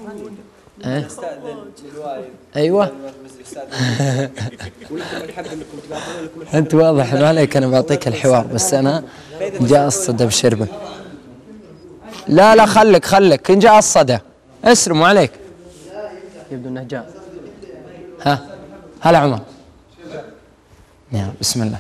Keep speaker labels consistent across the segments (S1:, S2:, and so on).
S1: نستأذن للوالد.
S2: ايوه انت واضح ما عليك، انا بعطيك الحوار بس انا جاء الصدى بشربه. لا لا خلك ان جاء الصدى اسلم عليك. يبدو انه جاء. هلا عمر. نعم بسم الله.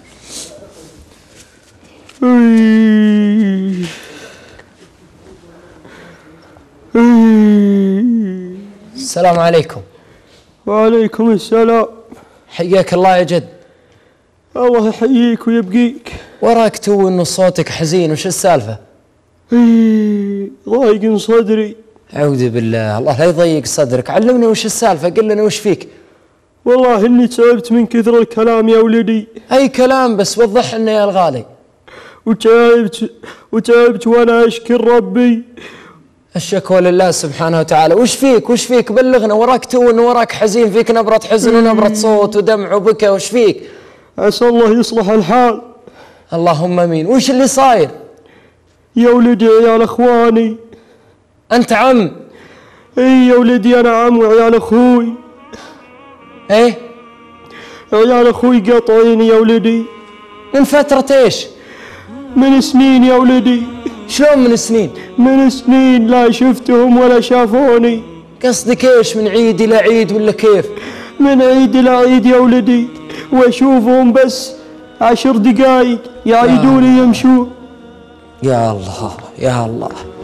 S2: السلام عليكم.
S3: وعليكم السلام.
S2: حياك الله يا جد.
S3: الله يحييك ويبقيك.
S2: وراك تو انه صوتك حزين، وش السالفة؟
S3: ضايق صدري.
S2: أعوذ بالله، الله لا يضيق صدرك، علمني وش السالفة، قل لنا وش فيك.
S3: والله اني تعبت من كثر الكلام يا ولدي.
S2: اي كلام بس وضح لنا يا الغالي.
S3: وتعبت وانا اشكر ربي.
S2: الشكوى لله سبحانه وتعالى. وش فيك بلغنا، وراك تو انه وراك حزين، فيك نبرة حزن ونبرة صوت ودمع وبكى، وش فيك؟
S3: عسى الله يصلح الحال.
S2: اللهم امين. وش اللي صاير؟
S3: يا ولدي عيال اخواني.
S2: انت عم؟
S3: اي يا ولدي انا عم، وعيال اخوي.
S2: ايه؟
S3: عيال اخوي قاطعيني يا ولدي.
S2: من فترة ايش؟
S3: من سنين يا ولدي.
S2: شلون من سنين؟
S3: من سنين لا شفتهم ولا شافوني.
S2: قصدك ايش، من عيد الى عيد ولا كيف؟
S3: من عيد الى عيد يا ولدي، واشوفهم بس 10 دقايق يعيدوني يمشون.
S2: يا الله يا الله.